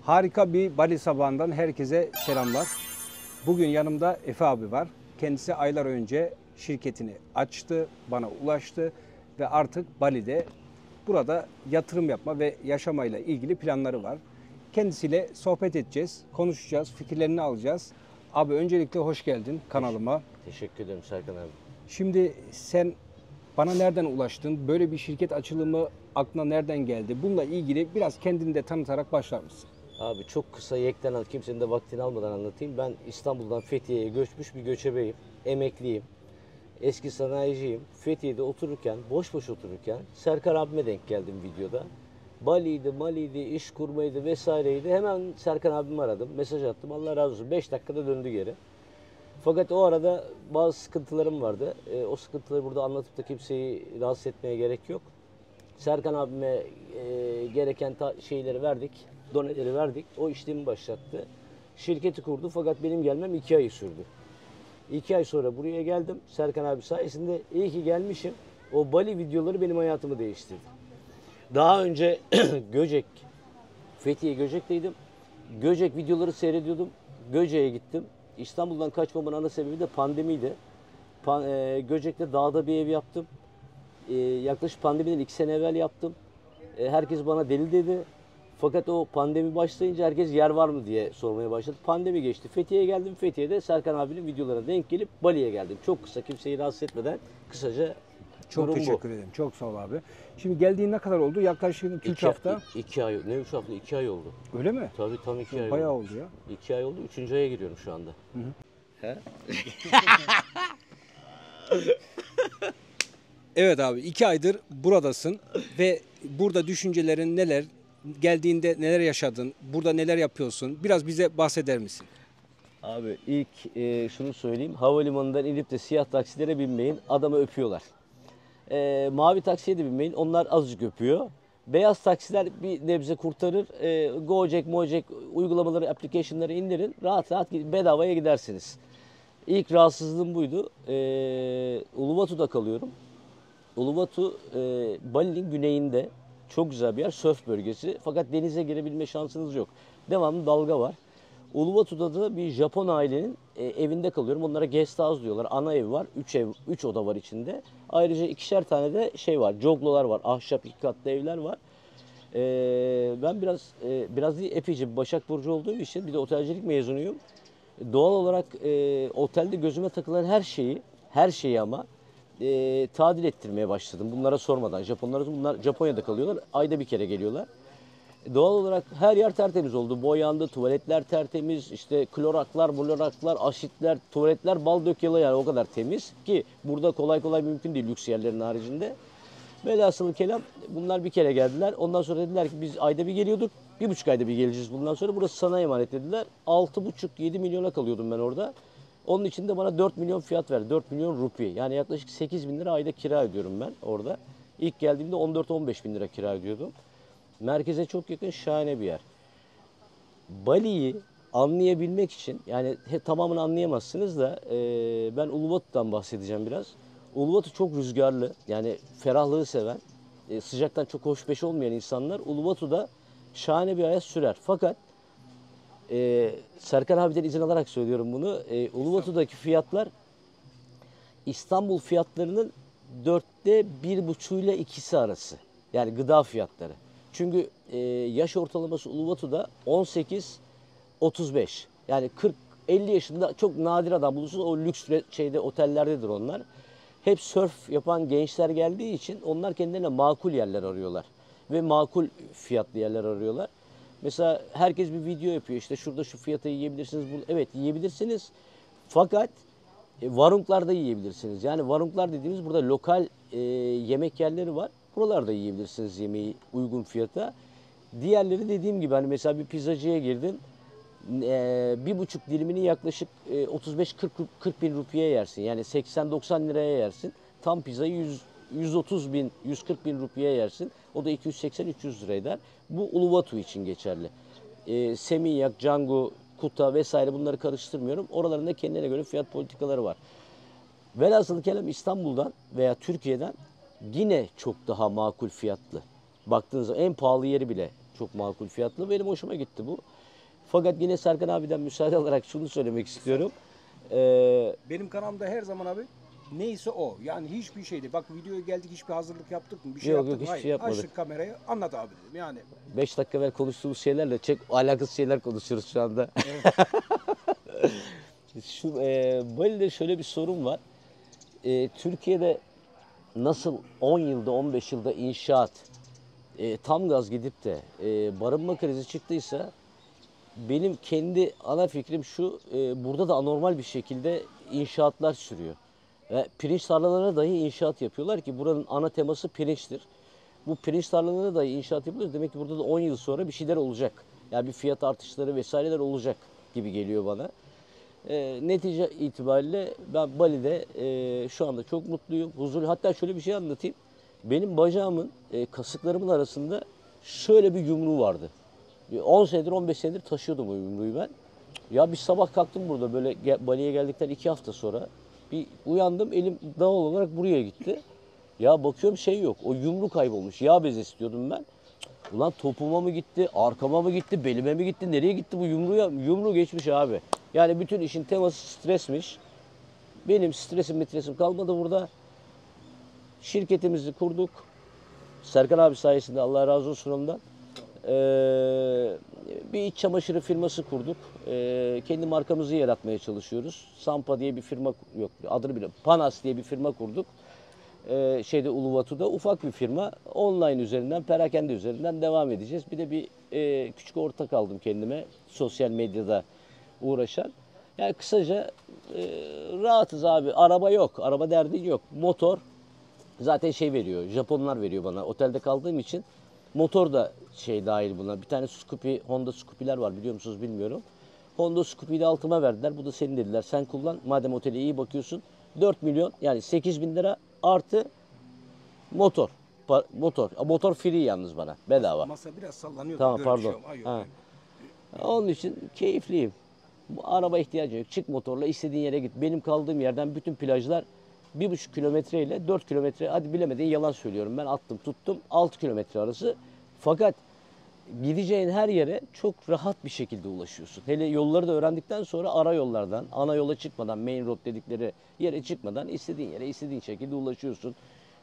Harika bir Bali sabahından herkese selamlar. Bugün yanımda Efe abi var. Kendisi aylar önce şirketini açtı, bana ulaştı ve artık Bali'de burada yatırım yapma ve yaşamayla ilgili planları var. Kendisiyle sohbet edeceğiz, konuşacağız, fikirlerini alacağız. Abi öncelikle hoş geldin kanalıma. Teşekkür ederim Serkan abi. Şimdi sen bana nereden ulaştın? Böyle bir şirket açılımı aklına nereden geldi? Bununla ilgili biraz kendini de tanıtarak başlar mısın? Abi çok kısa yekten al, kimsenin de vaktini almadan anlatayım. Ben İstanbul'dan Fethiye'ye göçmüş bir göçebeyim. Emekliyim. Eski sanayiciyim. Fethiye'de otururken, boş boş otururken Serkan abime denk geldim videoda. Bali'ydi, Mali'ydi, iş kurmaydı vesaireydi. Hemen Serkan abimi aradım. Mesaj attım. Allah razı olsun. 5 dakikada döndü geri. Fakat o arada bazı sıkıntılarım vardı. O sıkıntıları burada anlatıp da kimseyi rahatsız etmeye gerek yok. Serkan abime gereken şeyleri verdik, doneleri verdik. O işlemi başlattı. Şirketi kurdu fakat benim gelmem 2 ay sürdü. 2 ay sonra buraya geldim. Serkan abi sayesinde iyi ki gelmişim. O Bali videoları benim hayatımı değiştirdi. Daha önce Göcek, Fethiye Göcek'teydim. Göcek videoları seyrediyordum. Göcek'e gittim. İstanbul'dan kaçmamın ana sebebi de pandemiydi. Göcek'te dağda bir ev yaptım. Yaklaşık pandemiden 2 sene evvel yaptım. Herkes bana deli dedi. Fakat o pandemi başlayınca herkes yer var mı diye sormaya başladı. Pandemi geçti. Fethiye'ye geldim. Fethiye'de Serkan abinin videolarına denk gelip Bali'ye geldim. Çok kısa, kimseyi rahatsız etmeden kısaca Çok durum teşekkür ederim. Çok sağ ol abi. Şimdi geldiğin ne kadar oldu? Yaklaşık 2-3 hafta. 2 ay, ne 3 hafta? 2 ay oldu. Öyle mi? Tabii tam 2 ay oldu. Bayağı oldu ya. 2 ay oldu. 3. aya giriyorum şu anda. He? Evet abi 2 aydır buradasın ve burada düşüncelerin neler? Geldiğinde neler yaşadın? Burada neler yapıyorsun? Biraz bize bahseder misin? Abi ilk şunu söyleyeyim. Havalimanından inip de siyah taksilere binmeyin. Adamı öpüyorlar. Mavi taksiye de binmeyin. Onlar azıcık öpüyor. Beyaz taksiler bir nebze kurtarır. Gojek, Mojek uygulamaları, application'ları indirin. Rahat rahat bedavaya gidersiniz. İlk rahatsızlığım buydu. Uluwatu'da kalıyorum. Uluwatu Bali'nin güneyinde. Çok güzel bir yer. Sörf bölgesi. Fakat denize girebilme şansınız yok. Devamlı dalga var. Uluwatu'da da bir Japon ailenin evinde kalıyorum. Onlara guest house diyorlar. Ana ev var. 3 oda var içinde. Ayrıca 2'şer tane de şey var. Joglolar var. Ahşap 2 katlı evler var. Ben biraz değil epeyce bir Başak Burcu olduğum için bir de otelcilik mezunuyum. Doğal olarak otelde gözüme takılan her şeyi ama tadil ettirmeye başladım. Bunlara sormadan. Bunlar Japonya'da kalıyorlar. Ayda bir kere geliyorlar. Doğal olarak her yer tertemiz oldu. Boyandı, tuvaletler tertemiz, işte kloraklar, asitler, tuvaletler bal dök yala yani o kadar temiz ki burada kolay kolay mümkün değil lüks yerlerin haricinde. Velhasılı kelam bunlar bir kere geldiler. Ondan sonra dediler ki biz ayda bir geliyorduk. 1,5 ayda bir geleceğiz bundan sonra. Burası sana emanet dediler. 6,5-7 milyona kalıyordum ben orada. Onun için de bana 4 milyon fiyat verdi. 4 milyon rupi. Yani yaklaşık 8 bin lira ayda kira ödüyorum ben orada. İlk geldiğimde 14-15 bin lira kira ödüyordum. Merkeze çok yakın şahane bir yer. Bali'yi anlayabilmek için yani tamamını anlayamazsınız da ben Uluwatu'dan bahsedeceğim biraz. Uluwatu çok rüzgarlı yani ferahlığı seven sıcaktan çok hoşbeş olmayan insanlar Uluwatu'da şahane bir hayat sürer. Fakat Serkan abiden izin alarak söylüyorum bunu. Uluwatu'daki fiyatlar İstanbul fiyatlarının 1/4 ile 2'si arası. Yani gıda fiyatları. Çünkü yaş ortalaması Uluwatu'da 18-35. Yani 40-50 yaşında çok nadir adam bulursunuz. O lüks otellerdedir onlar. Hep sörf yapan gençler geldiği için onlar kendilerine makul yerler arıyorlar. Ve makul fiyatlı yerler arıyorlar. Mesela herkes bir video yapıyor. İşte şurada şu fiyata yiyebilirsiniz. Evet yiyebilirsiniz. Fakat Varunglar'da yiyebilirsiniz. Yani Varunglar dediğimiz burada lokal yemek yerleri var. Buralarda yiyebilirsiniz yemeği uygun fiyata. Diğerleri dediğim gibi hani mesela bir pizzacıya girdin. 1,5 dilimini yaklaşık 35-40 bin rupiye yersin. Yani 80-90 liraya yersin. Tam pizzayı 130 bin, 140 bin rupiye yersin. O da 280-300 lira eder. Bu Uluwatu için geçerli. Seminyak, Canggu, Kuta vesaire bunları karıştırmıyorum. Oralarında kendine göre fiyat politikaları var. Velhasılı kelam İstanbul'dan veya Türkiye'den yine çok daha makul fiyatlı. Baktığınızda en pahalı yeri bile çok makul fiyatlı. Benim hoşuma gitti bu. Fakat yine Serkan abiden müsaade alarak şunu söylemek istiyorum. Benim kanalımda her zaman abi neyse o. Yani hiçbir şeydi. Bak videoya geldik, hiçbir hazırlık yaptık mı? Bir şey Yok, yaptık yok, mı? hiçbir şey Hayır. yapmadık. Açtık kamerayı, anlat abi dedim. Yani 5 dakika evvel konuştuğumuz şeylerle çok alakasız şeyler konuşuyoruz şu anda. Bali'de şöyle bir sorun var. Türkiye'de nasıl 10 yılda 15 yılda inşaat tam gaz gidip de barınma krizi çıktıysa benim kendi ana fikrim şu, burada da anormal bir şekilde inşaatlar sürüyor. Ve pirinç tarlalarına dahi inşaat yapıyorlar ki buranın ana teması pirinçtir. Bu pirinç tarlalarına dahi inşaat yapıyoruz. Demek ki burada da 10 yıl sonra bir şeyler olacak. Yani bir fiyat artışları vesaireler olacak gibi geliyor bana. Netice itibariyle ben Bali'de şu anda çok mutluyum. Huzurlu. Hatta şöyle bir şey anlatayım. Benim bacağımın kasıklarımın arasında şöyle bir yumruğu vardı. 10 senedir 15 senedir taşıyordum o yumruğu ben. Ya bir sabah kalktım burada böyle Bali'ye geldikten 2 hafta sonra. Bir uyandım, elim doğal olarak buraya gitti. Ya bakıyorum şey yok. O yumruk kaybolmuş. Yağ bezi istiyordum ben. Ulan topuma mı gitti, arkama mı gitti, belime mi gitti, nereye gitti bu yumruğa? Yumruğu geçmiş abi. Yani bütün işin teması stresmiş. Benim stresim kalmadı burada. Şirketimizi kurduk. Serkan abi sayesinde, Allah razı olsun ondan. Bir iç çamaşırı firması kurduk. Kendi markamızı yaratmaya çalışıyoruz. Sampa diye bir firma yok, adını bile Panas diye bir firma kurduk. Uluwatu'da ufak bir firma. Online üzerinden, perakende üzerinden devam edeceğiz. Bir de bir küçük ortak aldım kendime. Sosyal medyada uğraşan. Yani kısaca rahatız abi. Araba yok. Araba derdin yok. Motor zaten şey veriyor. Japonlar veriyor bana. Otelde kaldığım için motor da şey dahil buna. Bir tane Scoopy, Honda Scoopy'ler var, biliyor musunuz bilmiyorum. Honda Scoopy'yi de altıma verdiler. Bu da senin dediler. Sen kullan. Madem otele iyi bakıyorsun. 4 milyon yani 8 bin lira artı motor. Motor free yalnız bana. Bedava. masa biraz sallanıyor. Tamam, da pardon. görüşüyorum. Ay, yok, Ha. yok. Onun için keyifliyim. Bu araba ihtiyacı yok. Çık motorla istediğin yere git. Benim kaldığım yerden bütün plajlar 1,5 kilometre ile 4 kilometre, hadi bilemedin yalan söylüyorum, ben attım tuttum 6 kilometre arası. Fakat gideceğin her yere çok rahat bir şekilde ulaşıyorsun. Hele yolları da öğrendikten sonra ara yollardan, ana yola çıkmadan, main road dedikleri yere çıkmadan istediğin yere istediğin şekilde ulaşıyorsun.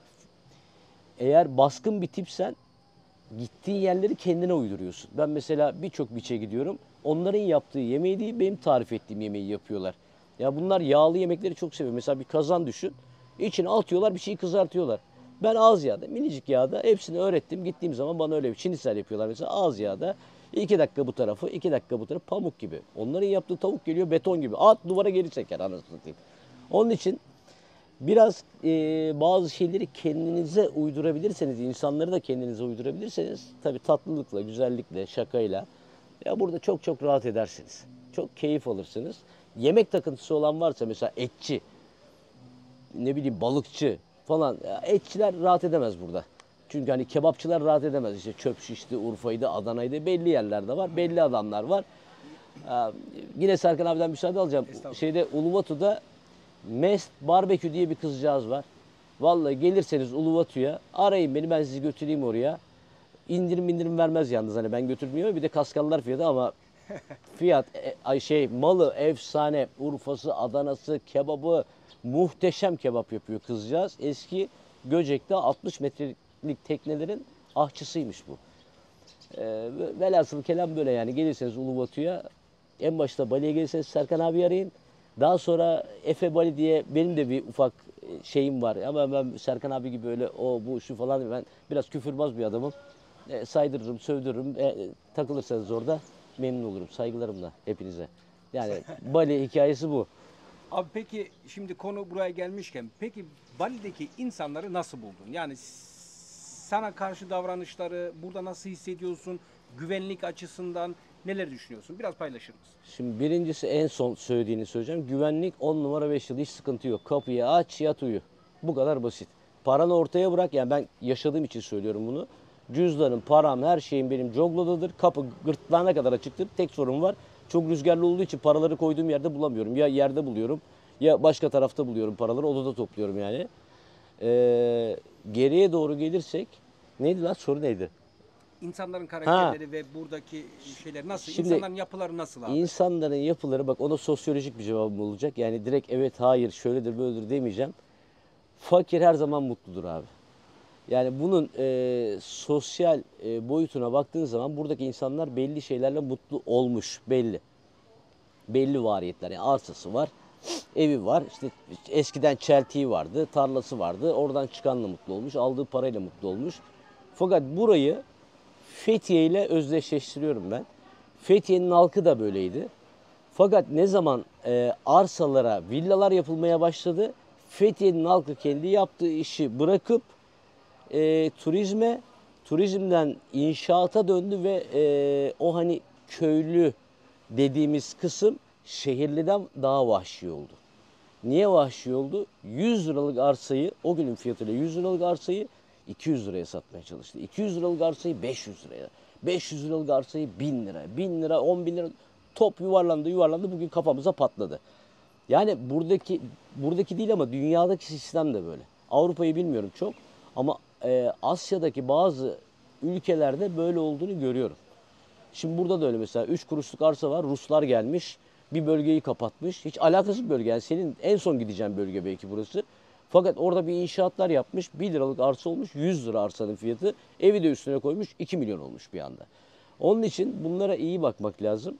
Eğer baskın bir tipsen gittiğin yerleri kendine uyduruyorsun. Ben mesela birçok beach'e gidiyorum. Onların yaptığı yemeği değil, benim tarif ettiğim yemeği yapıyorlar. Ya bunlar yağlı yemekleri çok seviyor. Mesela bir kazan düşün. İçine atıyorlar, bir şeyi kızartıyorlar. Ben az yağda, minicik yağda hepsini öğrettim. Gittiğim zaman bana öyle bir şinisel yapıyorlar mesela, az yağda. 2 dakika bu tarafı, 2 dakika bu tarafı, pamuk gibi. Onların yaptığı tavuk geliyor beton gibi. At duvara geri çeker, anasını satayım. Onun için biraz bazı şeyleri kendinize uydurabilirseniz, insanları da kendinize uydurabilirseniz, tabii tatlılıkla, güzellikle, şakayla, ya burada çok çok rahat edersiniz. Çok keyif alırsınız. Yemek takıntısı olan varsa, mesela etçi, ne bileyim balıkçı falan, ya etçiler rahat edemez burada. Çünkü hani kebapçılar rahat edemez. İşte Çöp Şiş'ti, Urfa'ydı, Adana'ydı, belli yerlerde var, belli adamlar var. Yine Serkan abiden müsaade alacağım. Uluwatu'da Mest Barbekü diye bir kızcağız var. Vallahi gelirseniz Uluwatu'ya arayın beni, ben sizi götüreyim oraya. İndirim vermez yalnız, hani ben götürmüyorum. Bir de kaskallar fiyatı ama fiyat malı efsane. Urfa'sı, Adana'sı, kebabı muhteşem kebap yapıyor kızcağız. Eski Göcek'te 60 metrelik teknelerin ahçısıymış bu. Velhasıl kelam böyle yani, gelirseniz Uluwatu'ya, en başta Bali'ye gelirseniz Serkan abi arayın. Daha sonra Efe Bali diye benim de bir ufak şeyim var. Ama ben Serkan abi gibi öyle o bu şu falan, ben biraz küfürbaz bir adamım. Saydırırım, sövdürürüm. Takılırsanız orada memnun olurum. Saygılarımla hepinize. Yani Bali hikayesi bu. Abi peki şimdi konu buraya gelmişken, peki Bali'deki insanları nasıl buldun? Yani sana karşı davranışları burada nasıl hissediyorsun? Güvenlik açısından neler düşünüyorsun? Biraz paylaşır mısın? Şimdi birincisi, en son söylediğini söyleyeceğim. Güvenlik 10 numara 5 yıl, hiç sıkıntı yok. Kapıyı aç, yat uyu. Bu kadar basit. Paranı ortaya bırak, yani ben yaşadığım için söylüyorum bunu. Cüzdanım, param, her şeyim benim Joglo'dadır. Kapı gırtlağına kadar açıktır. Tek sorun var, çok rüzgarlı olduğu için paraları koyduğum yerde bulamıyorum. Ya yerde buluyorum ya başka tarafta buluyorum paraları. Odada topluyorum yani. Geriye doğru gelirsek, neydi lan, soru neydi? İnsanların karakterleri ve buradaki şeyler nasıl? Şimdi İnsanların yapıları nasıl abi? İnsanların yapıları, bak ona sosyolojik bir cevabım olacak. Yani direkt evet hayır şöyledir böyledir demeyeceğim. Fakir her zaman mutludur abi. Yani bunun sosyal boyutuna baktığın zaman buradaki insanlar belli şeylerle mutlu olmuş belli. Belli variyetler, yani arsası var, evi var, işte eskiden çeltiği vardı, tarlası vardı, oradan çıkanla mutlu olmuş, aldığı parayla mutlu olmuş. Fakat burayı Fethiye ile özdeşleştiriyorum ben. Fethiye'nin halkı da böyleydi. Fakat ne zaman arsalara villalar yapılmaya başladı, Fethiye'nin halkı kendi yaptığı işi bırakıp turizmden inşaata döndü ve o hani köylü dediğimiz kısım şehirliden daha vahşi oldu. Niye vahşi oldu? 100 liralık arsayı, o günün fiyatıyla 100 liralık arsayı 200 liraya satmaya çalıştı. 200 liralık arsayı 500 liraya. 500 liralık arsayı 1000 lira. 1000 lira, 10 bin lira, top yuvarlandı bugün kafamıza patladı. Yani buradaki değil ama dünyadaki sistem de böyle. Avrupa'yı bilmiyorum çok ama Asya'daki bazı ülkelerde böyle olduğunu görüyorum. Şimdi burada da öyle, mesela 3 kuruşluk arsa var. Ruslar gelmiş. Bir bölgeyi kapatmış. Hiç alakasız bir bölge. Yani senin en son gideceğin bölge belki burası. Fakat orada bir inşaatlar yapmış. 1 liralık arsa olmuş. 100 lira arsanın fiyatı. Evi de üstüne koymuş. 2 milyon olmuş bir anda. Onun için bunlara iyi bakmak lazım.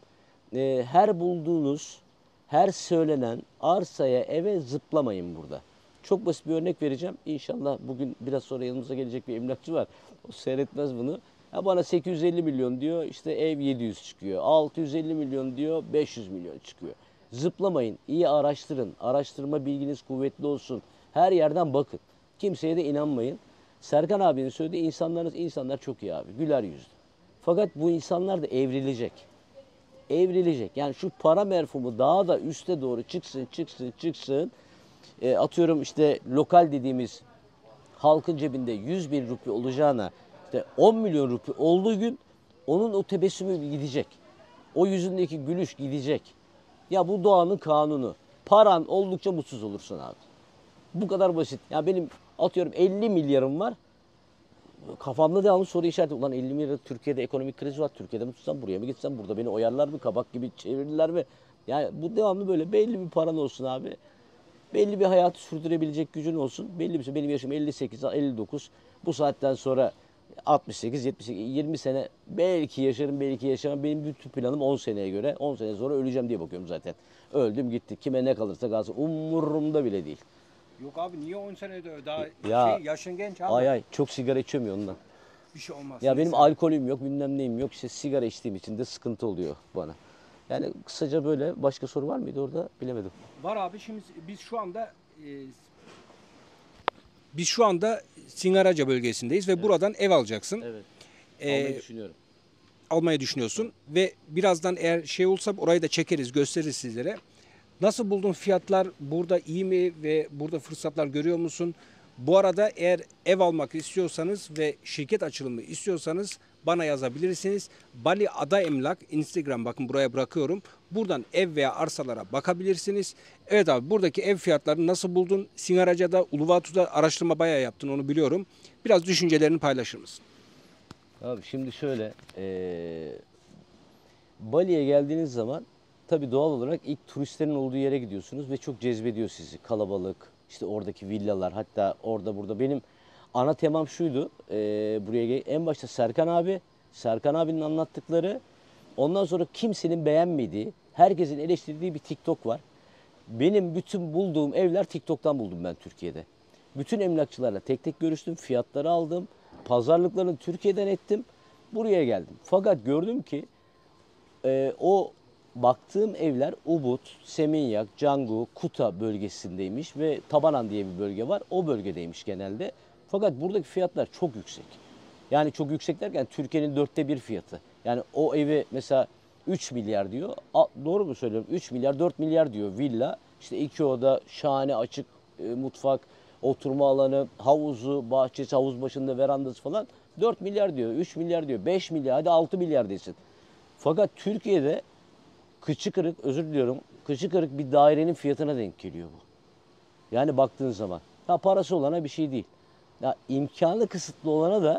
Her bulduğunuz, her söylenen arsaya, eve zıplamayın burada. Çok basit bir örnek vereceğim. İnşallah bugün biraz sonra yanımıza gelecek bir emlakçı var. O seyretmez bunu. Ya bana 850 milyon diyor, işte ev 700 çıkıyor. 650 milyon diyor, 500 milyon çıkıyor. Zıplamayın, iyi araştırın. Araştırma bilginiz kuvvetli olsun. Her yerden bakın. Kimseye de inanmayın. Serkan abinin söylediği insanlar çok iyi abi. Güler yüzlü. Fakat bu insanlar da evrilecek. Evrilecek. Yani şu para merfumu daha da üste doğru çıksın. Atıyorum işte lokal dediğimiz halkın cebinde 100 bin rupi olacağına işte 10 milyon rupi olduğu gün onun o tebessümü gidecek. O yüzündeki gülüş gidecek. Ya bu doğanın kanunu. Paran oldukça mutsuz olursun abi. Bu kadar basit. Ya benim atıyorum 50 milyarım var. Kafamda devamlı soru işareti. Ulan 50 milyar, Türkiye'de ekonomik kriz var. Türkiye'de mi tutsam, buraya mı gitsem, burada beni oyarlar mı, kabak gibi çevirirler mi? Yani bu devamlı böyle, belli bir paran olsun abi. Belli bir hayatı sürdürebilecek gücün olsun. Belli bir şey. Benim yaşım 58, 59. Bu saatten sonra 68, 78, 20 sene belki yaşarım, belki yaşamam. Benim bütün planım 10 seneye göre. 10 sene sonra öleceğim diye bakıyorum zaten. Öldüm gitti. Kime ne kalırsa kalsın. Umurumda bile değil. Yok abi, niye 10 senede daha Ya, yaşın genç abi. ay çok sigara içiyorum ya ondan. Bir şey olmaz. Ya benim Neyse. alkolüm yok, bilmem neyim yok. İşte sigara içtiğim için de sıkıntı oluyor bana. Yani kısaca böyle. Başka soru var mıydı orada? Bilemedim. Var abi, şimdi biz şu anda Singaraca bölgesindeyiz ve buradan ev alacaksın. Evet. Ee, Almayı düşünüyorum. Almayı düşünüyorsun ve birazdan eğer şey olsa orayı da çekeriz, gösteririz sizlere. Nasıl buldun, fiyatlar burada iyi mi ve burada fırsatlar görüyor musun? Bu arada eğer ev almak istiyorsanız ve şirket açılımı istiyorsanız bana yazabilirsiniz. Bali Ada Emlak Instagram, bakın buraya bırakıyorum. Buradan ev veya arsalara bakabilirsiniz. Evet abi, buradaki ev fiyatlarını nasıl buldun? Singaraca'da, Uluwatu'da araştırma bayağı yaptın, onu biliyorum. Biraz düşüncelerini paylaşır mısın? Abi şimdi şöyle, Bali'ye geldiğiniz zaman tabii doğal olarak ilk turistlerin olduğu yere gidiyorsunuz ve çok cezbediyor sizi. Kalabalık, işte oradaki villalar, hatta orada burada. Benim ana temam şuydu, en başta Serkan abinin anlattıkları, ondan sonra kimsenin beğenmediği, herkesin eleştirdiği bir TikTok var. Benim bütün bulduğum evler TikTok'tan buldum ben Türkiye'de. Bütün emlakçılarla tek tek görüştüm, fiyatları aldım, pazarlıklarını Türkiye'den ettim, buraya geldim. Fakat gördüm ki o baktığım evler Ubud, Seminyak, Canggu, Kuta bölgesindeymiş ve Tabanan diye bir bölge var. O bölgedeymiş genelde. Fakat buradaki fiyatlar çok yüksek. Yani çok yüksek derken Türkiye'nin 1/4 fiyatı. Yani o evi mesela 3 milyar diyor. Doğru mu söylüyorum? 3 milyar, 4 milyar diyor villa. İşte 2 oda, şahane açık mutfak, oturma alanı, havuzu, bahçesi, havuz başında verandası falan. 4 milyar diyor, 3 milyar diyor, 5 milyar, hadi 6 milyar desin. Fakat Türkiye'de kıçı kırık, özür diliyorum, kıçı kırık bir dairenin fiyatına denk geliyor bu. Yani baktığın zaman. Ha, parası olana bir şey değil. Ya imkanı kısıtlı olana da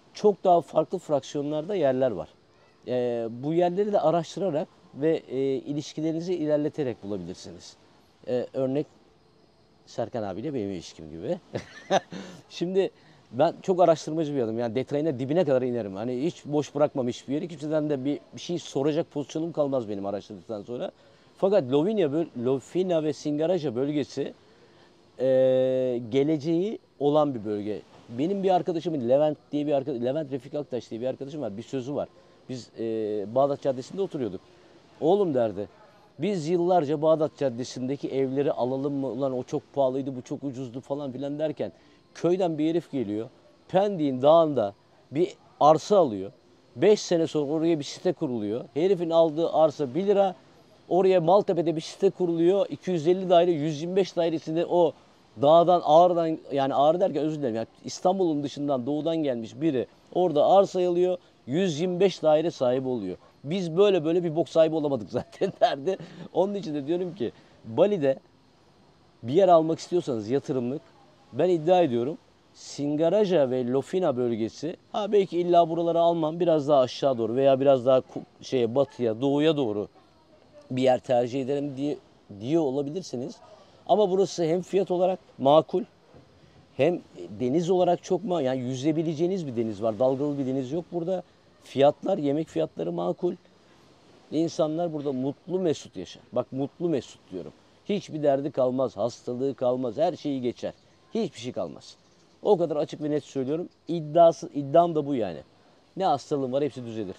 çok daha farklı fraksiyonlarda yerler var. Bu yerleri de araştırarak ve ilişkilerinizi ilerleterek bulabilirsiniz. Örnek Serkan abiyle benim ilişkim gibi. Şimdi ben çok araştırmacı bir adamım. Yani detayına dibine kadar inerim. Hani hiç boş bırakmam hiçbir yeri. Kimseden de bir şey soracak pozisyonum kalmaz benim araştırdıktan sonra. Fakat Lofina ve Singaraja bölgesi geleceği olan bir bölge. Benim bir arkadaşımın Levent Refik Aktaş diye bir arkadaşım var. Bir sözü var. Biz Bağdat Caddesi'nde oturuyorduk. Oğlum derdi. Biz yıllarca Bağdat Caddesi'ndeki evleri alalım mı? Ulan o çok pahalıydı, bu çok ucuzdu falan filan derken köyden bir herif geliyor. Pendik'in dağında bir arsa alıyor. 5 sene sonra oraya bir site kuruluyor. Herifin aldığı arsa 1 lira. Oraya Maltepe'de bir site kuruluyor. 250 daire, 125 dairesinde o dağdan, Ağrı'dan, yani Ağrı derken özür dilerim. Yani İstanbul'un dışından, doğudan gelmiş biri orada arsa alıyor. 125 daire sahibi oluyor. Biz böyle bir bok sahibi olamadık zaten derdi. Onun için de diyorum ki Bali'de bir yer almak istiyorsanız yatırımlık, ben iddia ediyorum Singaraja ve Lofina bölgesi, belki illa buraları almam, biraz daha aşağı doğru veya biraz daha batıya, doğuya doğru bir yer tercih ederim diye olabilirsiniz. Ama burası hem fiyat olarak makul, hem deniz olarak çok yani yüzebileceğiniz bir deniz var. Dalgalı bir deniz yok burada. Fiyatlar, yemek fiyatları makul. İnsanlar burada mutlu mesut yaşar. Bak, mutlu mesut diyorum. Hiçbir derdi kalmaz, hastalığı kalmaz, her şeyi geçer. Hiçbir şey kalmaz. O kadar açık ve net söylüyorum. İddiam da bu yani. Ne hastalığım var hepsi düzelir.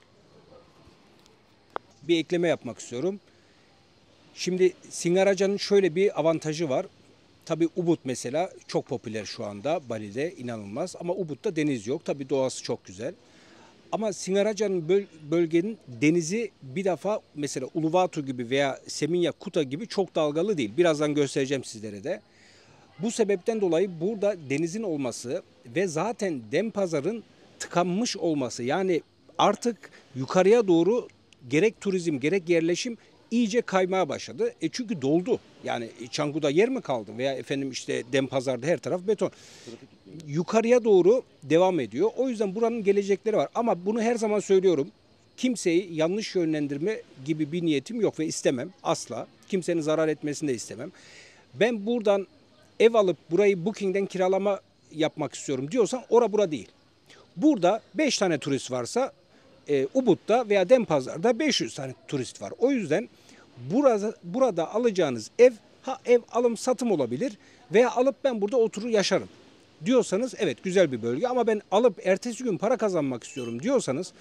Bir ekleme yapmak istiyorum. Şimdi Singaraja'nın şöyle bir avantajı var. Tabii Ubud mesela çok popüler şu anda Bali'de, inanılmaz. Ama Ubud'da deniz yok. Tabii doğası çok güzel. Ama Singaraja'nın bölgenin denizi bir defa mesela Uluwatu gibi veya Seminyak, Kuta gibi çok dalgalı değil. Birazdan göstereceğim sizlere de. Bu sebepten dolayı burada denizin olması ve zaten Denpasar'ın tıkanmış olması, yani artık yukarıya doğru gerek turizm gerek yerleşim iyice kaymaya başladı. Çünkü doldu. Yani Canggu'da yer mi kaldı veya efendim işte Denpasar'da her taraf beton. Yukarıya doğru devam ediyor. O yüzden buranın gelecekleri var. Ama bunu her zaman söylüyorum. Kimseyi yanlış yönlendirme gibi bir niyetim yok ve istemem asla. Kimsenin zarar etmesini de istemem. Ben buradan ev alıp burayı Booking'den kiralama yapmak istiyorum diyorsan bura değil. Burada 5 tane turist varsa Ubud'da veya Denpasar'da 500 tane turist var. O yüzden burada alacağınız ev alım satım olabilir veya alıp ben burada oturur yaşarım diyorsanız evet güzel bir bölge, ama ben alıp ertesi gün para kazanmak istiyorum diyorsanız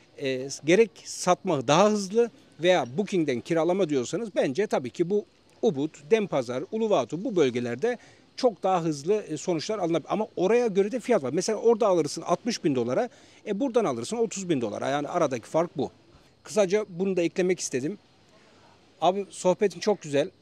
gerek satma daha hızlı veya Booking'den kiralama diyorsanız bence tabii ki bu Ubud, Denpasar, Uluwatu bu bölgelerde çok daha hızlı sonuçlar alınabilir. Ama oraya göre de fiyat var. Mesela orada alırsın 60 bin dolara, buradan alırsın 30 bin dolara. Yani aradaki fark bu. Kısaca bunu da eklemek istedim. Abi sohbetin çok güzel.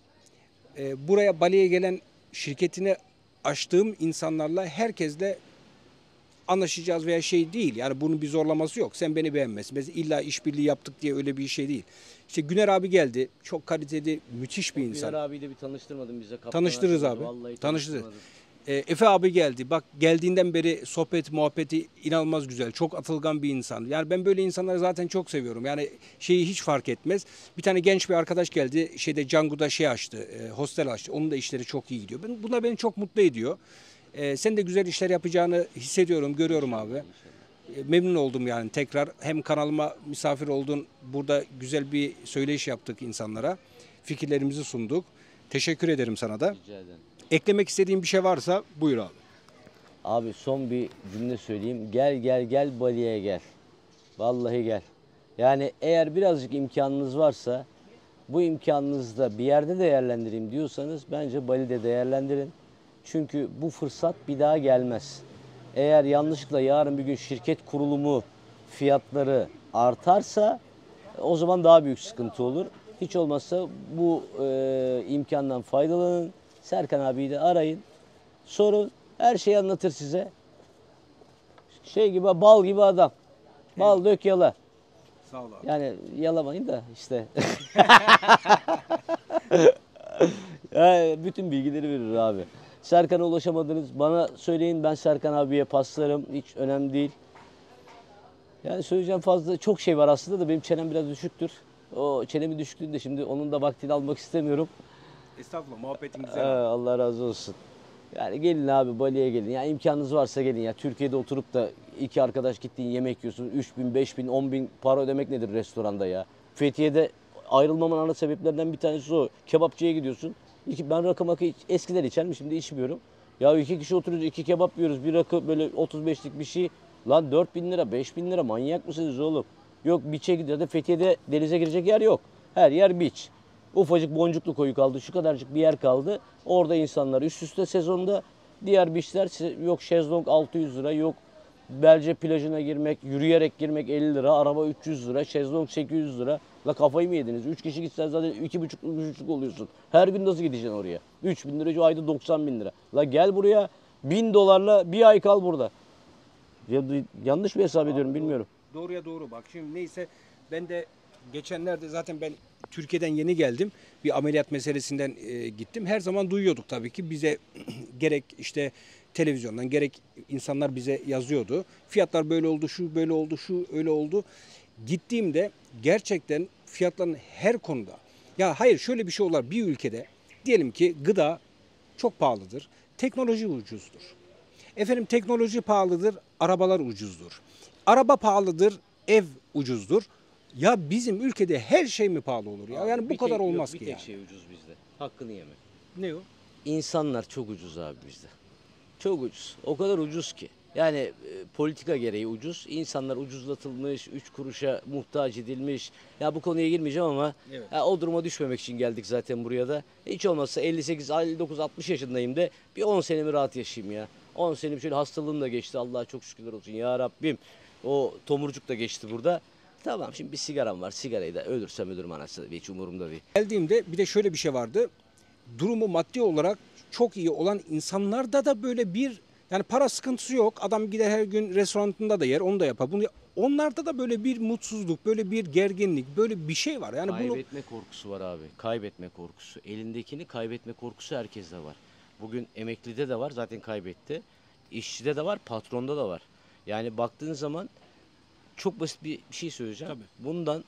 Buraya Bali'ye gelen şirketini açtığım insanlarla herkesle anlaşacağız veya şey değil. Yani bunun bir zorlaması yok. Sen beni beğenmezsin. Mesela illa işbirliği yaptık diye öyle bir şey değil. İşte Güner abi geldi. Çok kaliteli, müthiş bir insan. Güner abiyi de bir tanıştırmadın bize. Tanıştırırız abi. Vallahi Tanıştırırız. Efe abi geldi. Bak geldiğinden beri sohbet, muhabbeti inanılmaz güzel. Çok atılgan bir insan. Yani ben böyle insanları zaten çok seviyorum. Yani şeyi hiç fark etmez. Bir tane genç bir arkadaş geldi. Canggu'da açtı. Hostel açtı. Onun da işleri çok iyi gidiyor. Bunlar beni çok mutlu ediyor. Sen de güzel işler yapacağını hissediyorum, görüyorum abi. Memnun oldum yani tekrar. Hem kanalıma misafir oldun. Burada güzel bir söyleyiş yaptık insanlara. Fikirlerimizi sunduk. Teşekkür ederim sana da. Rica ederim. Eklemek istediğin bir şey varsa buyur abi. Abi son bir cümle söyleyeyim. Gel Bali'ye gel. Vallahi gel. Yani eğer birazcık imkanınız varsa bu imkanınızı da bir yerde değerlendireyim diyorsanız bence Bali'de değerlendirin. Çünkü bu fırsat bir daha gelmez. Eğer yanlışlıkla yarın bir gün şirket kurulumu fiyatları artarsa o zaman daha büyük sıkıntı olur. Hiç olmazsa bu imkandan faydalanın. Serkan abiyi de arayın. Sorun. Her şeyi anlatır size. Bal gibi adam. Bal dök yala. Sağ ol abi. Yani yalamayın da işte. Yani bütün bilgileri verir abi. Serkan'a ulaşamadınız. Bana söyleyin, ben Serkan abiye paslarım. Hiç önemli değil. Yani söyleyeceğim fazla çok şey var aslında da benim çenem biraz düşüktür. O çenemin düşüklüğünde şimdi onun da vaktini almak istemiyorum. Estağfurullah, muhabbetimize Allah razı olsun. Yani gelin abi Bali'ye gelin. Yani imkanınız varsa gelin ya. Türkiye'de oturup da iki arkadaş gittiğin yemek yiyorsun. 3.000, 5.000, 10.000 para ödemek nedir restoranda ya? Fethiye'de ayrılmamın ana sebeplerinden bir tanesi o. Kebapçıya gidiyorsun. Ben rakı makı eskiden içerdim, şimdi içmiyorum. Ya iki kişi oturuyoruz, iki kebap yiyoruz. Bir rakı böyle 35'lik bir şey. Lan 4.000 lira, 5.000 lira manyak mısınız oğlum? Yok beach'e gidiyor da Fethiye'de denize girecek yer yok. Her yer beach. Ufacık Boncuklu koyu kaldı. Şu kadarcık bir yer kaldı. Orada insanlar üst üste sezonda diğer beachler yok şezlong 600 lira, yok Belce plajına girmek, yürüyerek girmek 50 lira, araba 300 lira, şezlong 800 lira. La kafayı mı yediniz? 3 kişi gitsen zaten 2,5 oluyorsun. Her gün nasıl gideceksin oraya? 3.000 lira, şu ayda 90.000 lira. La gel buraya 1.000 dolarla bir ay kal burada. Yanlış mı hesap ediyorum bilmiyorum. Doğruya doğru bak. Şimdi neyse, ben de geçenlerde zaten ben Türkiye'den yeni geldim. Bir ameliyat meselesinden gittim. Her zaman duyuyorduk tabii ki, bize gerek işte televizyondan gerek insanlar bize yazıyordu. Fiyatlar böyle oldu, şu böyle oldu, şu öyle oldu. Gittiğimde gerçekten fiyatların her konuda. Ya hayır, şöyle bir şey olur bir ülkede. Diyelim ki gıda çok pahalıdır. Teknoloji ucuzdur. Efendim teknoloji pahalıdır, arabalar ucuzdur. Araba pahalıdır, ev ucuzdur. Ya bizim ülkede her şey mi pahalı olur ya? Yani bu kadar olmaz ki Bir ya. tek şey ucuz bizde. Hakkını yeme. Ne o? İnsanlar çok ucuz abi bizde. Çok ucuz. O kadar ucuz ki. Yani politika gereği ucuz. İnsanlar ucuzlatılmış, 3 kuruşa muhtaç edilmiş. Ya bu konuya girmeyeceğim ama Evet. ya o duruma düşmemek için geldik zaten buraya da. Hiç olmazsa 58, 59, 60 yaşındayım da bir 10 senemi rahat yaşayayım ya. 10 senem şöyle hastalığım da geçti. Allah'a çok şükürler olsun ya Rabbim. O tomurcuk da geçti burada. Tamam şimdi bir sigaram var. Sigarayı da ölürsem ölürüm anasını. Hiç umurumda değil. Geldiğimde bir de şöyle bir şey vardı. Durumu maddi olarak çok iyi olan insanlarda da böyle bir, yani para sıkıntısı yok. Adam gider her gün restoranında da yer, onu da yapar. Onlarda da böyle bir mutsuzluk, böyle bir gerginlik, böyle bir şey var. Yani bunu Kaybetme korkusu var abi. Kaybetme korkusu. Elindekini kaybetme korkusu herkeste var. Bugün emeklide de var, zaten kaybetti. İşçide de var, patronda da var. Yani baktığın zaman çok basit bir şey söyleyeceğim. Tabii. Bundan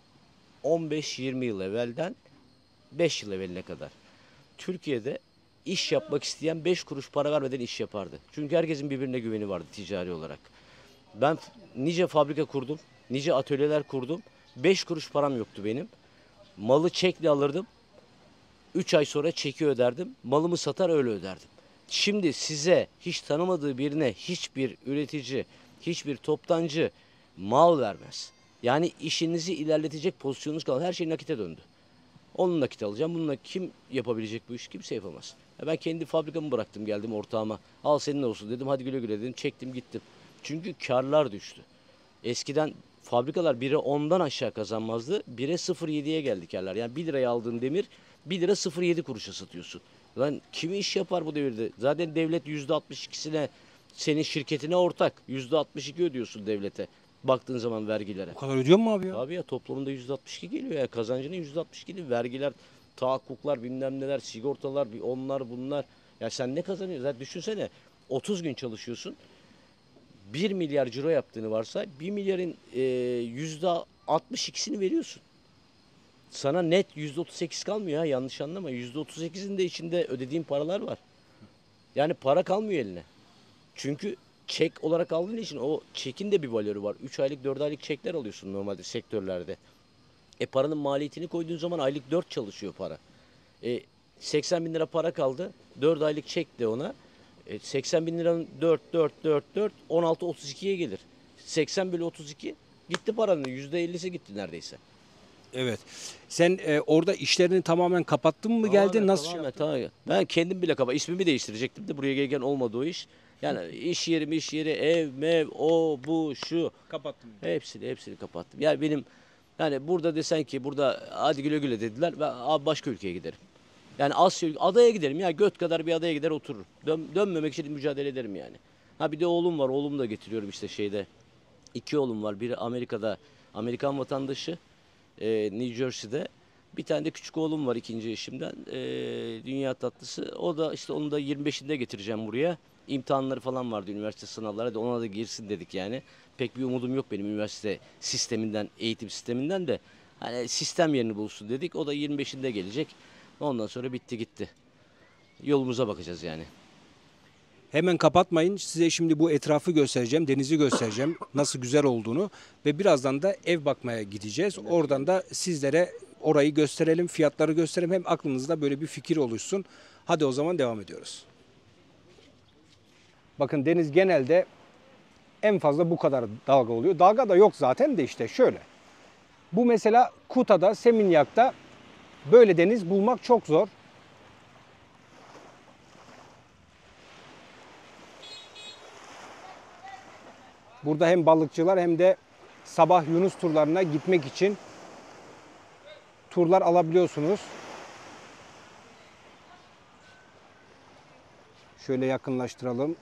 15-20 yıl evvelden 5 yıl evveline kadar Türkiye'de iş yapmak isteyen 5 kuruş para vermeden iş yapardı. Çünkü herkesin birbirine güveni vardı ticari olarak. Ben nice fabrika kurdum, nice atölyeler kurdum. 5 kuruş param yoktu benim. Malı çekle alırdım. 3 ay sonra çeki öderdim. Malımı satar öyle öderdim. Şimdi size hiç tanımadığı birine hiçbir üretici, hiçbir toptancı mal vermez. Yani işinizi ilerletecek pozisyonunuz kalmadı. Her şey nakite döndü. Onun nakit alacağım. Bununla kim yapabilecek bu işi? Kimse yapamaz. Ben kendi fabrikamı bıraktım, geldim ortağıma. Al senin olsun dedim. Hadi güle güle dedim. Çektim gittim. Çünkü karlar düştü. Eskiden fabrikalar 1'e 10'dan aşağı kazanmazdı. 1'e 0,7'ye geldi karlar. Yani 1 liraya aldığın demir 1 lira 0,7 kuruşa satıyorsun. Lan kimi iş yapar bu devirde? Zaten devlet %62'sine senin şirketine ortak. %62 ödüyorsun devlete. Baktığın zaman vergilere. o kadar ödüyor mu abi ya? Abi ya toplamında %62 geliyor ya. Kazancının %62 geliyor. Vergiler, tahakkuklar, bilmem neler, sigortalar, onlar bunlar. Ya sen ne kazanıyorsun? Zaten düşünsene 30 gün çalışıyorsun. 1 milyar ciro yaptığını varsa 1 milyarın %62'sini veriyorsun. Sana net %38 kalmıyor ha, yanlış anlama. %38'in de içinde ödediğin paralar var. Yani para kalmıyor eline. Çünkü çek olarak aldığın için o çekin de bir valörü var. 3 aylık 4 aylık çekler alıyorsun normalde sektörlerde. Paranın maliyetini koyduğun zaman aylık 4 çalışıyor para. 80 bin lira para kaldı. 4 aylık çek de ona. 80 bin liranın 4, 16-32'ye gelir. 80 bölü 32 gitti paranın. %50'si gitti neredeyse. Evet. Sen orada işlerini tamamen kapattın mı geldin? Nasıl şey yaptın? Tamamen. Ben kendim bile ismimi değiştirecektim de buraya gelirken olmadı o iş. Yani iş yeri, ev, mev, o, bu, şu. Kapattım. Hepsini kapattım. Yani benim yani burada desen ki burada hadi güle güle dediler ve abi başka ülkeye giderim. Yani Asya adaya giderim ya, göt kadar bir adaya gider otururum. Dönmemek için mücadele ederim yani. Ha bir de oğlum var. Oğlumu da getiriyorum işte şeyde. 2 oğlum var. Biri Amerika'da, Amerikan vatandaşı. New Jersey'de. Bir tane de küçük oğlum var ikinci eşimden. Dünya tatlısı. O da işte onu da 25'inde getireceğim buraya. İmtihanları falan vardı, üniversite sınavları. Hadi ona da girsin dedik yani. Pek bir umudum yok benim üniversite sisteminden, eğitim sisteminden de. Hani sistem yerini bulsun dedik. O da 25'inde gelecek. Ondan sonra bitti gitti. Yolumuza bakacağız yani. Hemen kapatmayın. Size şimdi bu etrafı göstereceğim, denizi göstereceğim. Nasıl güzel olduğunu ve birazdan da ev bakmaya gideceğiz. Oradan da sizlere orayı gösterelim, fiyatları gösterelim. Hem aklınızda böyle bir fikir oluşsun. Hadi o zaman devam ediyoruz. Bakın deniz genelde en fazla bu kadar dalga oluyor. Dalga da yok zaten de işte şöyle. Bu mesela Kuta'da, Seminyak'ta böyle deniz bulmak çok zor. Burada hem balıkçılar hem de sabah Yunus turlarına gitmek için turlar alabiliyorsunuz. Şöyle yakınlaştıralım.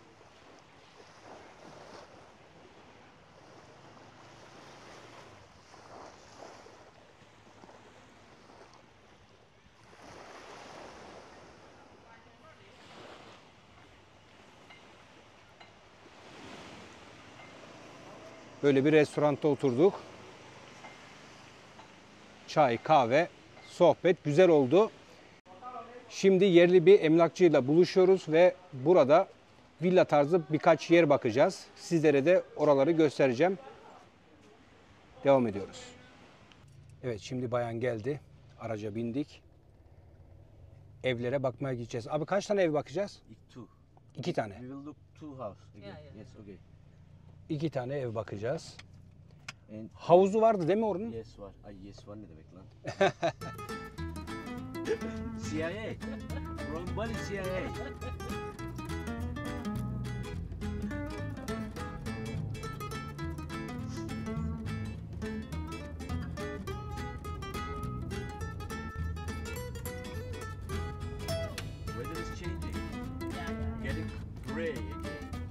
Böyle bir restoranda oturduk. Çay, kahve, sohbet güzel oldu. Şimdi yerli bir emlakçıyla buluşuyoruz ve burada villa tarzı birkaç yer bakacağız. Sizlere de oraları göstereceğim. Devam ediyoruz. Evet, şimdi bayan geldi. Araca bindik. Evlere bakmaya gideceğiz. Abi kaç tane ev bakacağız? Two. 2 tane. We will look two house again. Yeah, yeah. Yes, okay. 2 tane ev bakacağız. And Havuzu vardı değil mi oranın? yes var. Ay yes var ne demek lan? CIA. From Bali CIA. Weather is changing. Getting gray again.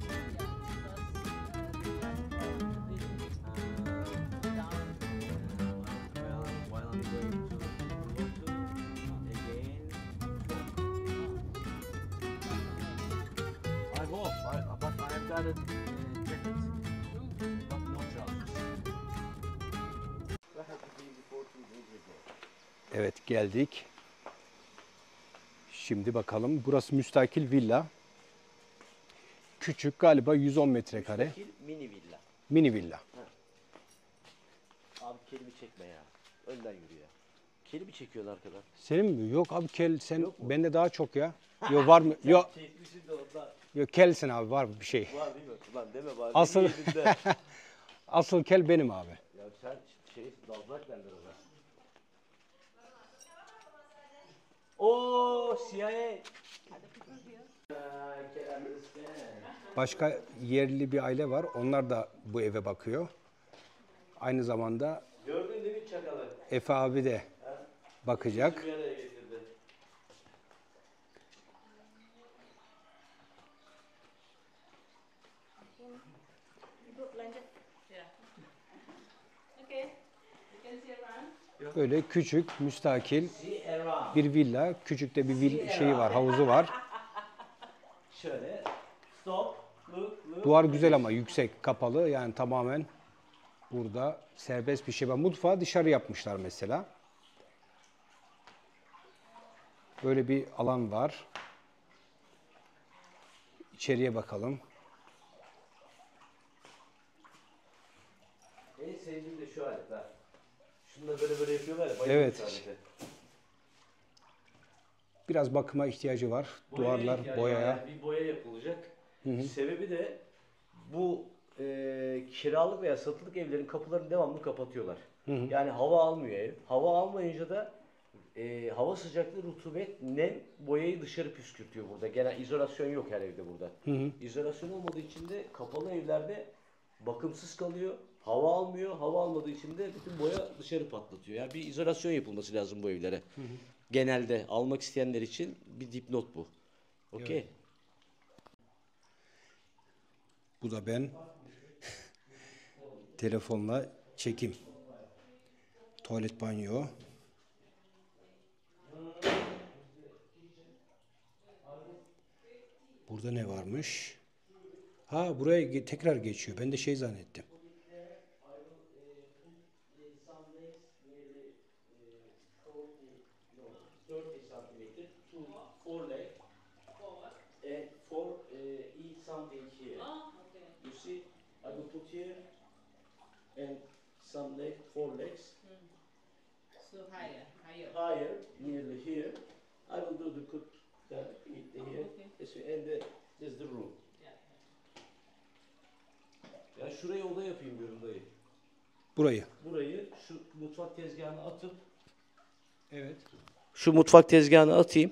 While I'm going to Toronto again. I hope, but I've got a jacket, but no trousers. I had to be before 2 days ago. Evet, geldik. Şimdi bakalım. Burası müstakil villa. Küçük, galiba 110 metrekare. Müstakil mini villa. Mini villa. Abi kelimi çekme ya. Önden yürü ya. Kelimi çekiyorsun arkadan. Senin mi? Yok abi kel sen Yok mu? bende daha çok ya. Yok var mı? Yok. Çekmişsin de ondan. Yok kelsin abi var bir şey. Var değil mi? Ulan deme bari. Asıl- Yerinde. Asıl kel benim abi. Ya sen daldak derler ona. Oo CIA. Başka yerli bir aile var. Onlar da bu eve bakıyor. Aynı zamanda Gördün değil mi çakalı? Efe abi de bakacak. Bir araya getirdi. Okay. You can see around. Böyle küçük, müstakil See around. bir villa. Küçük de bir şeyi var, havuzu var. Şöyle. Stop. Look. Duvar güzel ama yüksek, kapalı. Yani tamamen burada serbest bir şey var. Mutfağı dışarı yapmışlar mesela. Böyle bir alan var. İçeriye bakalım. En sevdiğim de şu alet ha. Şunu da böyle yapıyorlar ya. Evet. şu alete. Biraz bakıma ihtiyacı var. Boyaya Duvarlar ihtiyacı var. boyaya. Yani bir boya yapılacak. Sebebi de bu kiralık veya satılık evlerin kapılarını devamlı kapatıyorlar. Yani hava almıyor ev. Hava almayınca da hava sıcaklığı, rutubet, nem boyayı dışarı püskürtüyor burada. Genel izolasyon yok her evde burada. İzolasyon olmadığı için de kapalı evlerde bakımsız kalıyor. Hava almıyor. Hava almadığı için de bütün boya dışarı patlatıyor. Yani bir izolasyon yapılması lazım bu evlere. Genelde almak isteyenler için bir dipnot bu. Okey. Bu da ben. Telefonla çekim. Tuvalet banyo. Burada ne varmış? Ha, buraya tekrar geçiyor. Ben de şey zannettim. Oh, okay. You see, I will put here and some leg, 4 legs So higher, higher. higher, nearly here. I will do the cook, eat the here, Okay. this way, and this is the room. Yeah. Ya şuraya oda yapayım diyorum dayı. Burayı. Burayı şu mutfak tezgahına atıp, Evet. şu mutfak tezgahına atayım.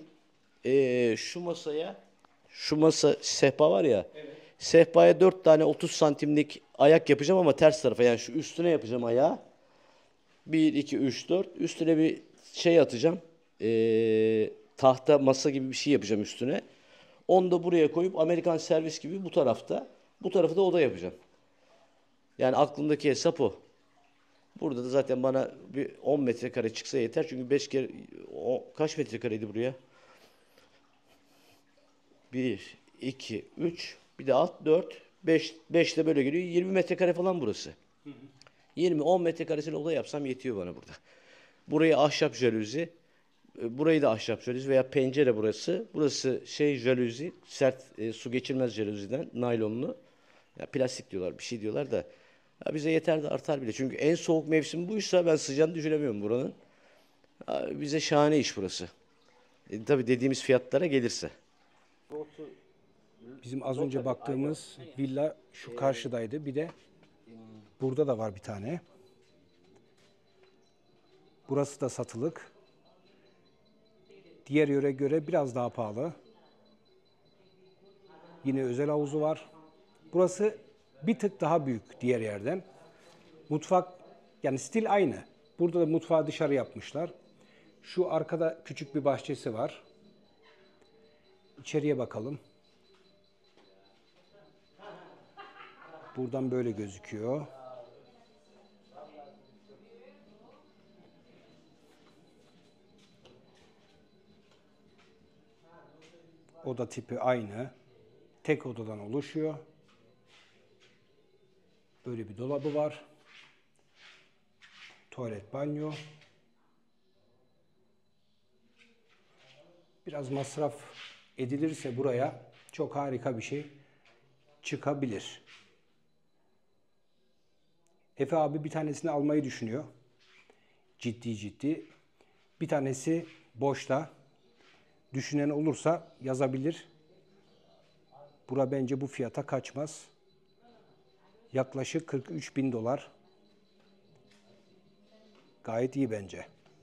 Şu masa sehpa var ya. Evet. Sehpaya 4 tane 30 santimlik ayak yapacağım ama ters tarafa, yani şu üstüne yapacağım ayağı. 1, 2, 3, 4. Üstüne bir şey atacağım. Tahta masa gibi bir şey yapacağım üstüne. Onu da buraya koyup Amerikan servis gibi bu tarafta. Bu tarafı da oda yapacağım. Yani aklımdaki hesap o. Burada da zaten bana bir 10 metrekare çıksa yeter. Çünkü 5 kere kaç metrekareydi buraya? 1, 2, 3, bir de alt 4, 5 de böyle geliyor. 20 metrekare falan burası. 20-10 metrekaresini oda yapsam yetiyor bana burada. Buraya ahşap jaluzi, burayı da ahşap jaluzi veya pencere burası. Burası şey jaluzi, sert su geçirmez jaluziden, naylonlu. Ya plastik diyorlar, bir şey diyorlar da. Ya bize yeter de artar bile. Çünkü en soğuk mevsim buysa ben sıcağını düşünemiyorum buranın. Ya bize şahane iş burası. Tabii dediğimiz fiyatlara gelirse. Bizim az önce baktığımız villa şu karşıdaydı. Bir de burada da var bir tane. Burası da satılık. Diğer yöre göre biraz daha pahalı. Yine özel havuzu var. Burası bir tık daha büyük diğer yerden. Mutfak yani stil aynı. Burada da mutfağı dışarı yapmışlar. Şu arkada küçük bir bahçesi var. İçeriye bakalım. Buradan böyle gözüküyor. Oda tipi aynı. Tek odadan oluşuyor. Böyle bir dolabı var. Tuvalet, banyo. Biraz masraf edilirse buraya çok harika bir şey çıkabilir. Efe abi bir tanesini almayı düşünüyor. Ciddi. Bir tanesi boşta. Düşünen olursa yazabilir. Bura bence bu fiyata kaçmaz. Yaklaşık 43.000 dolar. Gayet iyi bence.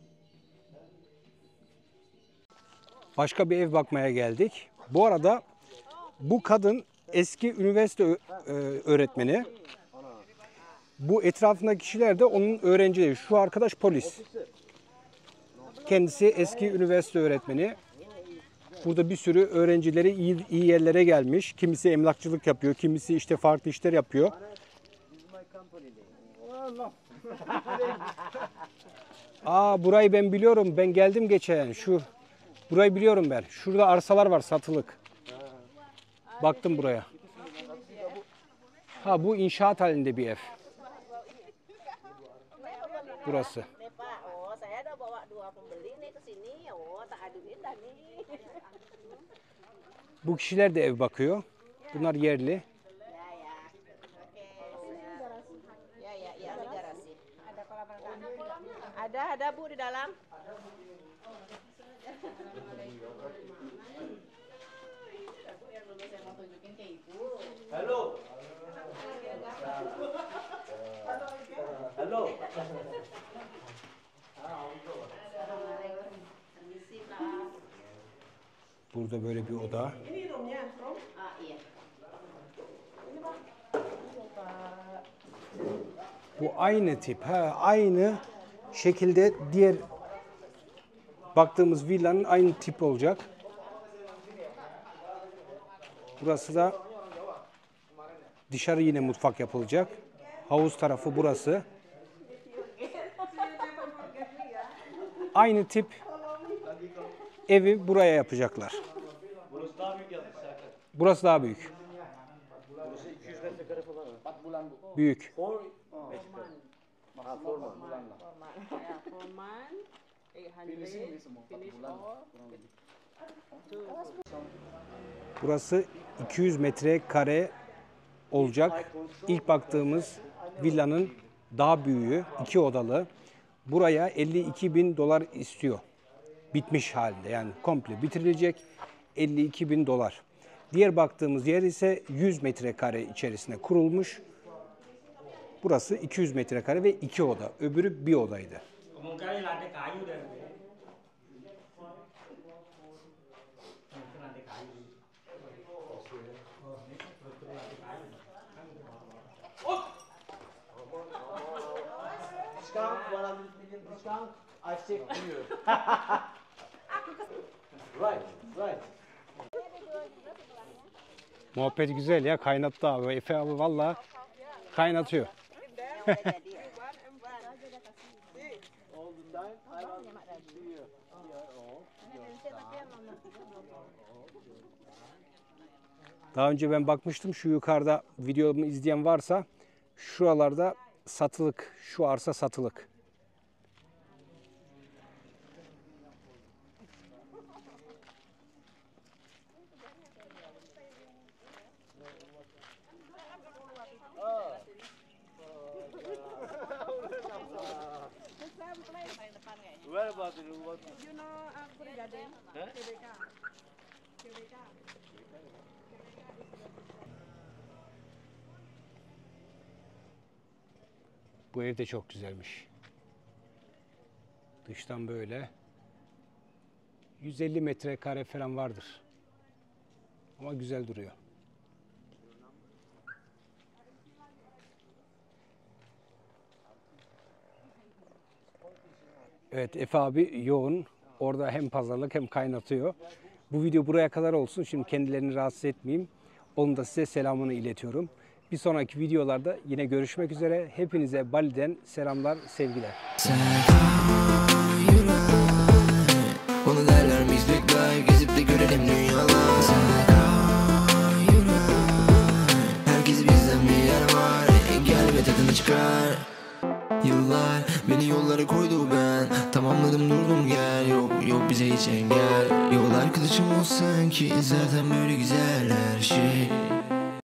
Başka bir ev bakmaya geldik. Bu arada bu kadın eski üniversite öğretmeni. Bu etrafındaki kişiler de onun öğrencileri. Şu arkadaş polis. Kendisi eski üniversite öğretmeni. Burada bir sürü öğrencileri iyi yerlere gelmiş. Kimisi emlakçılık yapıyor, kimisi işte farklı işler yapıyor. Burayı ben biliyorum. Ben geldim geçen. Burayı biliyorum ben. Şurada arsalar var satılık. Baktım buraya. Bu inşaat halinde bir ev. Burası. Bu kişiler de ev bakıyor. Bunlar yerli. Ada Bu di dalam. Hello. Hello. Burada böyle bir oda. Ini roomnya, room? Iya. Bu aynı tip. Aynı şekilde diğer baktığımız villanın aynı tip olacak. Burası da dışarı yine mutfak yapılacak. Havuz tarafı burası. Aynı tip evi buraya yapacaklar. Burası daha büyük yalnız Serkan. Burası daha büyük. Burası 200 metrekare falan. Büyük. Forman. Yeah, 4 months, 800, finish all. Burası 200 metrekare olacak. İlk baktığımız villanın daha büyüğü, 2 odalı. Buraya 52.000 dolar istiyor. Bitmiş halde, yani komple bitirilecek, 52.000 dolar. Diğer baktığımız yer ise 100 metrekare içerisine kurulmuş. Burası 200 metrekare ve 2 oda. Öbürü bir odaydı. Right. Muhabbet güzel ya, kaynattı abi. Efe abi vallahi kaynatıyor. Daha önce ben bakmıştım, şu yukarıda videomu izleyen varsa şuralarda satılık, şu arsa satılık. Where about the room? Bu ev de çok güzelmiş. Dıştan böyle 150 metrekare falan vardır. Ama güzel duruyor. Evet, Efe abi yoğun. Orada hem pazarlık hem kaynatıyor. Bu video buraya kadar olsun. Şimdi kendilerini rahatsız etmeyeyim. Onun da size selamını iletiyorum. Bir sonraki videolarda yine görüşmek üzere. Hepinize Bali'den selamlar, sevgiler. Onu derler biz bekler, gezip de görelim dünyalar. Herkes bizden bir yer var, gel ve tadını çıkar. Yıllar beni yollara koydu, ben tamamladım durdum gel. Yok bize hiç engel. Yol arkadaşım olsan ki zaten böyle güzel her şey.